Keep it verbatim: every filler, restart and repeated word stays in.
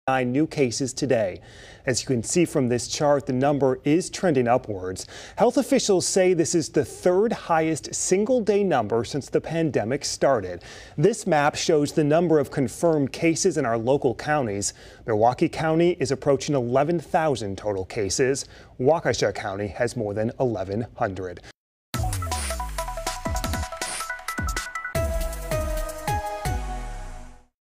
Nine new cases today. As you can see from this chart, the number is trending upwards. Health officials say this is the third highest single day number since the pandemic started. This map shows the number of confirmed cases in our local counties. Milwaukee County is approaching eleven thousand total cases. Waukesha County has more than eleven hundred.